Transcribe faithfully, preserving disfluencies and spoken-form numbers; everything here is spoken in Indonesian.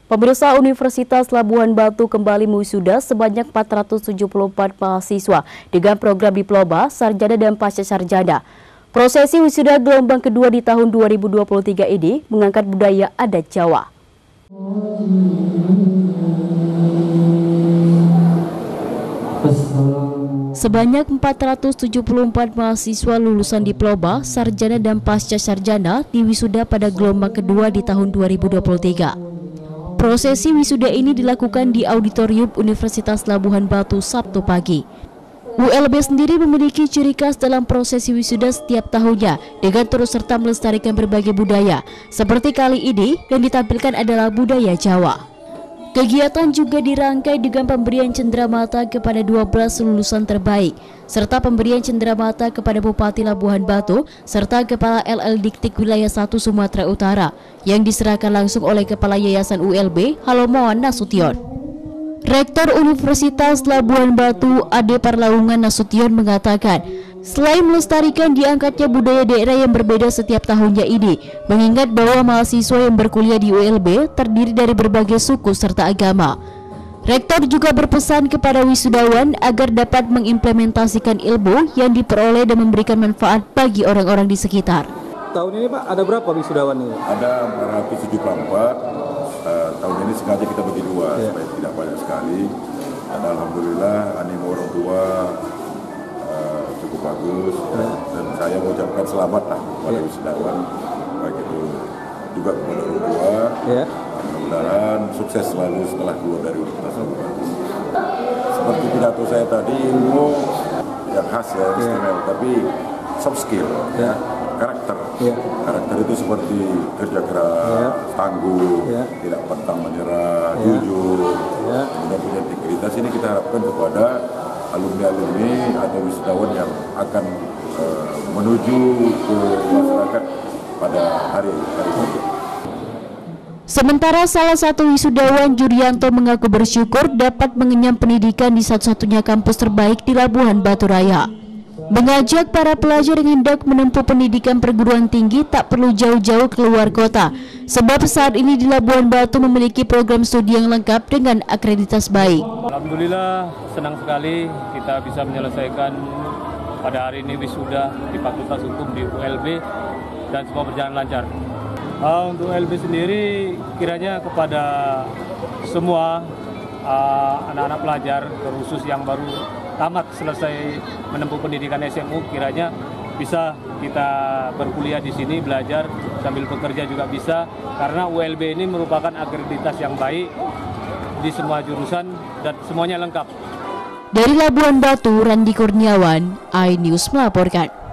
Pemirsa, Universitas Labuhan Batu kembali mewisuda sebanyak empat ratus tujuh puluh empat mahasiswa dengan program diploma, sarjana dan pasca sarjana. Prosesi wisuda gelombang kedua di tahun dua ribu dua puluh tiga ini mengangkat budaya adat Jawa. Sebanyak empat ratus tujuh puluh empat mahasiswa lulusan diploma, sarjana dan pasca sarjana diwisuda pada gelombang kedua di tahun dua ribu dua puluh tiga. Prosesi wisuda ini dilakukan di Auditorium Universitas Labuhan Batu Sabtu pagi. U L B sendiri memiliki ciri khas dalam prosesi wisuda setiap tahunnya dengan turut serta melestarikan berbagai budaya. Seperti kali ini yang ditampilkan adalah budaya Jawa. Kegiatan juga dirangkai dengan pemberian cenderamata kepada dua belas lulusan terbaik, serta pemberian cenderamata kepada Bupati Labuhan Batu, serta Kepala L L Diktik Wilayah satu Sumatera Utara, yang diserahkan langsung oleh Kepala Yayasan U L B, Halomoan Nasution. Rektor Universitas Labuhan Batu, Ade Parlaungan Nasution mengatakan, selain melestarikan diangkatnya budaya daerah yang berbeda setiap tahunnya ini, mengingat bahwa mahasiswa yang berkuliah di U L B terdiri dari berbagai suku serta agama. Rektor juga berpesan kepada wisudawan agar dapat mengimplementasikan ilmu yang diperoleh dan memberikan manfaat bagi orang-orang di sekitar. Tahun ini Pak, ada berapa wisudawan ini? Ada empat ratus tujuh puluh empat. Uh, tahun ini sengaja kita bagi dua ya, supaya tidak banyak sekali. Dan alhamdulillah animo orang tua uh, cukup bagus ya. Dan saya mengucapkan selamat lah kepada ya. wisudawan, baik itu juga kepada orang tua. Ya. Mudah-mudahan sukses selalu setelah keluar dari Universitas Labuhan Batu. Seperti pidato saya tadi, ilmu yang khas ya, istimewa, ya. tapi soft skill, ya. karakter. Ya. Karakter itu seperti kerja keras, ya. tangguh, ya. tidak pantang menyerah, ya. jujur, ya. kemudian punya integritas. Ini kita harapkan kepada alumni-alumni atau wisudawan yang akan uh, menuju ke masyarakat pada hari hari ini. Sementara salah satu wisudawan, Jurianto, mengaku bersyukur dapat mengenyam pendidikan di satu-satunya kampus terbaik di Labuhan Batu Raya. Mengajak para pelajar yang hendak menempuh pendidikan perguruan tinggi tak perlu jauh-jauh keluar kota, sebab saat ini di Labuhan Batu memiliki program studi yang lengkap dengan akreditas baik. Alhamdulillah, senang sekali kita bisa menyelesaikan pada hari ini wisuda di Fakultas Hukum di U L B dan semua berjalan lancar. Uh, untuk U L B sendiri, kiranya kepada semua anak-anak uh, pelajar, khusus yang baru tamat selesai menempuh pendidikan S M U, kiranya bisa kita berkuliah di sini, belajar sambil bekerja juga bisa, karena U L B ini merupakan akreditas yang baik di semua jurusan dan semuanya lengkap. Dari Labuhan Batu, Randi Kurniawan, iNews melaporkan.